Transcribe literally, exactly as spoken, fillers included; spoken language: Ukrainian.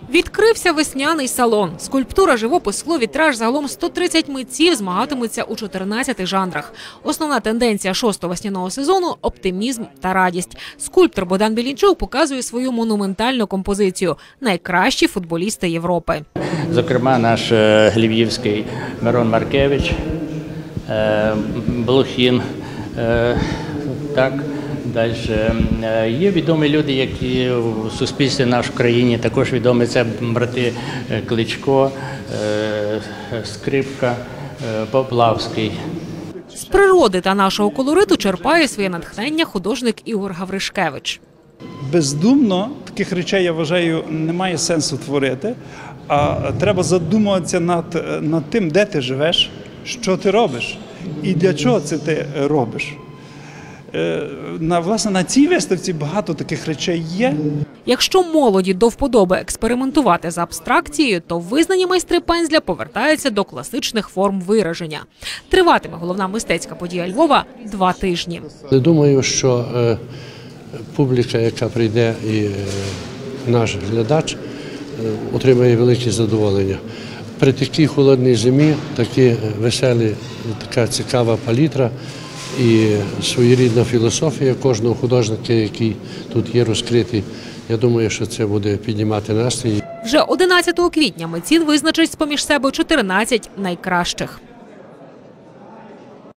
Відкрився весняний салон. Скульптура, живопис, скло, вітраж, загалом сто тридцять митців змагатимуться у чотирнадцяти жанрах. Основна тенденція шостого весняного сезону – оптимізм та радість. Скульптор Богдан Білінчук показує свою монументальну композицію – найкращі футболісти Європи. Зокрема, наш львівський Мирон Маркевич, Блохін, так. Далі є відомі люди, які в суспільстві нашій країні також відомі. Це брати Кличко, Скрипка, Поплавський. З природи та нашого колориту черпає своє натхнення художник Ігор Гавришкевич. Бездумно таких речей, я вважаю, немає сенсу творити, а треба задумуватися над, над тим, де ти живеш, що ти робиш і для чого це ти робиш. На, власне, на цій виставці багато таких речей є. Якщо молоді до вподоби експериментувати з абстракцією, то визнані майстри пензля повертаються до класичних форм вираження. Триватиме головна мистецька подія Львова два тижні. Думаю, що е, публіка, яка прийде, і е, наш глядач е, отримає велике задоволення. При такій холодній зимі такі веселі, така цікава палітра і своєрідна філософія кожного художника, який тут є розкритий. Я думаю, що це буде піднімати настрій. Вже одинадцятого квітня митці визначать з-поміж себе чотирнадцять найкращих.